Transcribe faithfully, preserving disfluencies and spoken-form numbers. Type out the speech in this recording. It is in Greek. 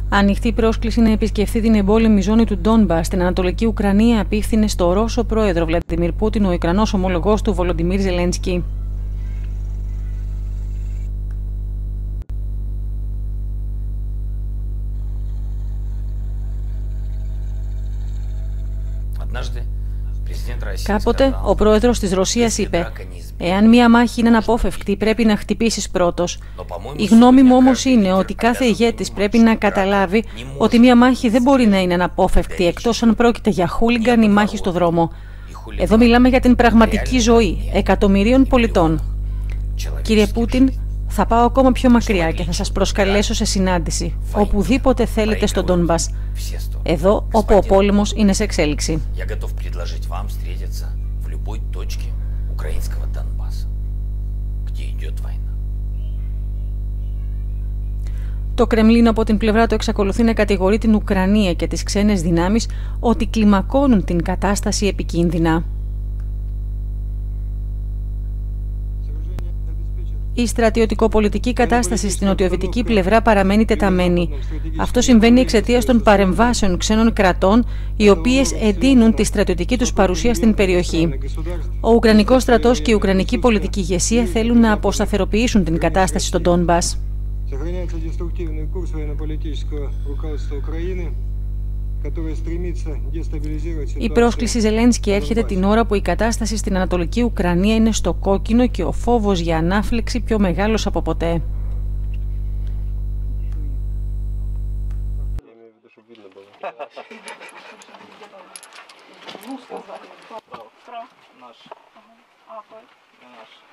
Ανοιχτή πρόσκληση να επισκεφθεί την εμπόλεμη ζώνη του Ντόνμπας στην Ανατολική Ουκρανία απίφθινε στο Ρώσο πρόεδρο Βλαντιμίρ Πούτιν ο Ουκρανός ομολογός του Βολοντιμίρ Ζελένσκι. Κάποτε ο πρόεδρος της Ρωσίας είπε: «Εάν μία μάχη είναι αναπόφευκτη, πρέπει να χτυπήσεις πρώτος». Η γνώμη μου όμως είναι ότι κάθε ηγέτης πρέπει να καταλάβει ότι μία μάχη δεν μπορεί να είναι αναπόφευκτη εκτός αν πρόκειται για χούλιγκαν ή μάχη στο δρόμο. Εδώ μιλάμε για την πραγματική ζωή εκατομμυρίων πολιτών. Κύριε Πούτιν, θα πάω ακόμα πιο μακριά και θα σας προσκαλέσω σε συνάντηση, οπουδήποτε θέλετε στον Ντόνμπας, εδώ όπου ο πόλεμος είναι σε εξέλιξη. Το Κρεμλίνο από την πλευρά του εξακολουθεί να κατηγορεί την Ουκρανία και τις ξένες δυνάμεις ότι κλιμακώνουν την κατάσταση επικίνδυνα. Η στρατιωτικοπολιτική κατάσταση στην νοτιοδυτική πλευρά παραμένει τεταμένη. Αυτό συμβαίνει εξαιτίας των παρεμβάσεων ξένων κρατών, οι οποίες εντείνουν τη στρατιωτική τους παρουσία στην περιοχή. Ο Ουκρανικός στρατός και η Ουκρανική πολιτική ηγεσία θέλουν να αποσταθεροποιήσουν την κατάσταση στον Ντόνμπας. Η πρόσκληση Ζελένσκι έρχεται την ώρα που η κατάσταση στην Ανατολική Ουκρανία είναι στο κόκκινο και ο φόβος για ανάφλεξη πιο μεγάλος από ποτέ.